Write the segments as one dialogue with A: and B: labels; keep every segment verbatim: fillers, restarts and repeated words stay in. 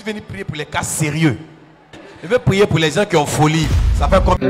A: suis venu prier pour les cas sérieux. Je veux prier pour les gens qui ont folie. Ça fait comme...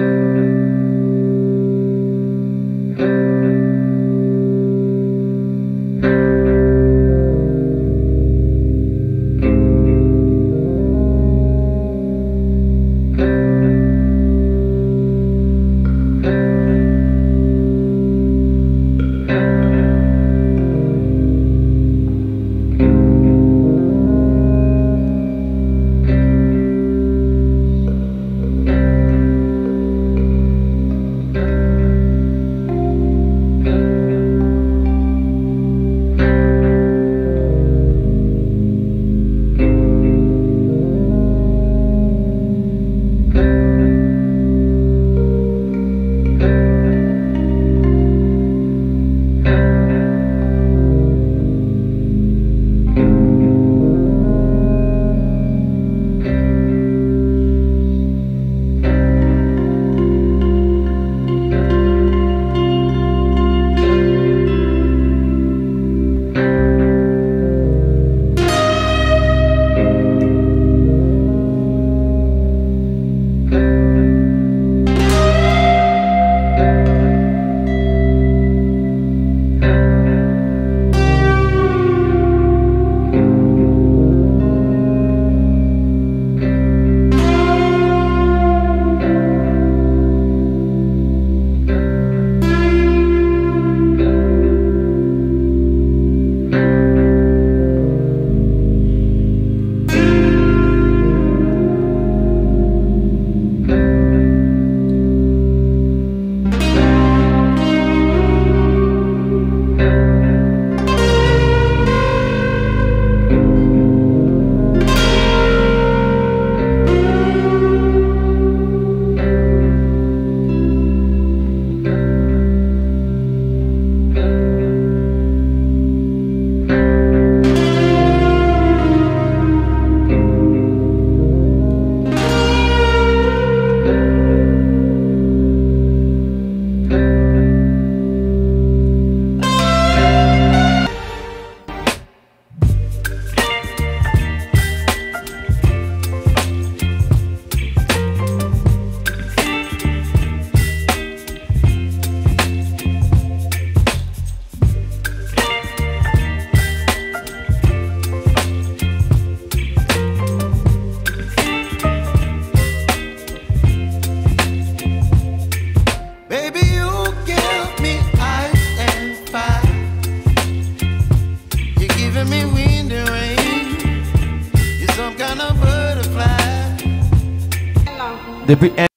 A: Depuis un...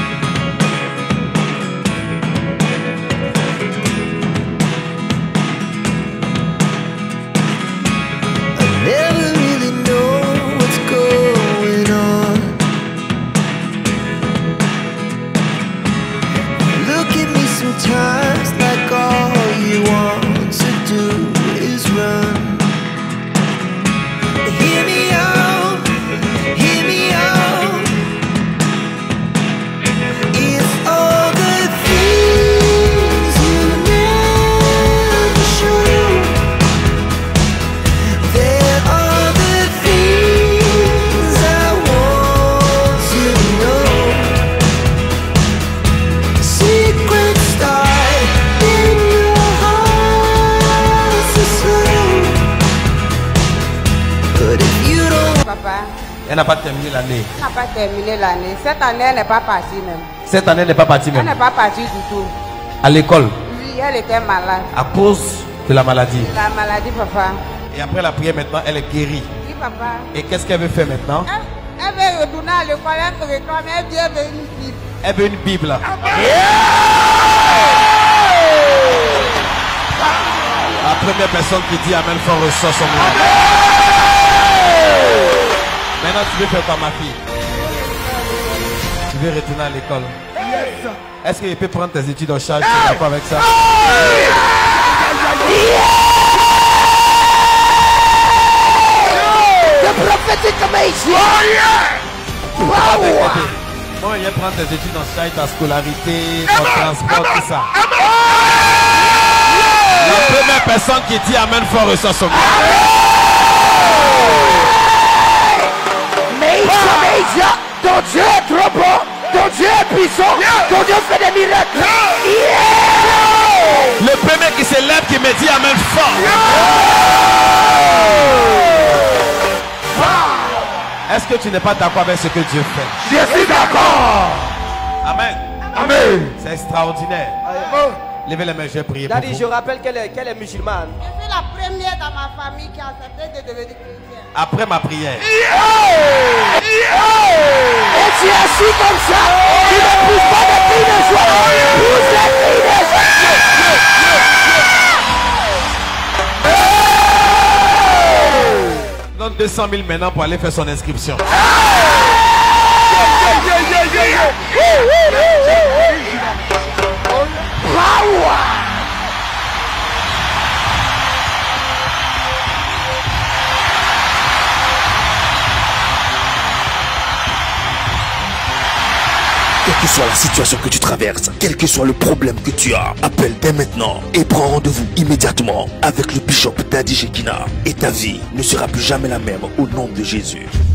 A: Elle n'a pas terminé l'année.
B: Elle n'a pas terminé l'année. Cette année, elle n'est pas partie même.
A: Cette année, elle n'est pas partie même.
B: Elle n'est pas partie du tout.
A: À l'école?
B: Oui, elle était malade.
A: À cause de la maladie?
B: La maladie, papa.
A: Et après la prière, maintenant, elle est guérie.
B: Oui, papa.
A: Et qu'est-ce qu'elle veut faire maintenant?
B: Elle, elle veut retourner à l'école, elle veut réclamer, elle veut une Bible.
A: Elle veut une Bible.
B: Yeah!
A: La première personne qui dit Amen fort reçoit son nom. Maintenant, tu veux faire quoi, ma fille? Tu veux retourner à l'école? Yes. Est-ce que je peux prendre tes études en charge? Tu ne pas avec ça?
C: The prophetic amazing!
A: Moi, je vais prendre tes études en charge, ta scolarité, ton transport, tout ça. La première personne qui dit Amen fort reçoit son nom.
C: puissant. Ton Dieu fait des miracles.
A: Le premier qui se lève, qui me dit amen fort. Est-ce que tu n'es pas d'accord avec ce que Dieu fait?
C: Je suis d'accord.
A: Amen.
C: Amen.
A: C'est extraordinaire. Levez les mains, je vais prier pour
D: Daddy,
A: vous.
D: je rappelle qu'elle est, qu'elle est musulmane.
B: Je suis la première dans ma famille qui a accepté de devenir chrétienne.
A: Après ma prière,
C: Et tu es assis comme ça. Tu ne pousses pas des cris de joie. Pousse des cris de joie.
A: donne deux cent mille maintenant pour aller faire son inscription.
E: Quelle que soit la situation que tu traverses, quel que soit le problème que tu as, appelle dès maintenant et prends rendez-vous immédiatement avec le bishop Daddy Shekina. Et ta vie ne sera plus jamais la même au nom de Jésus.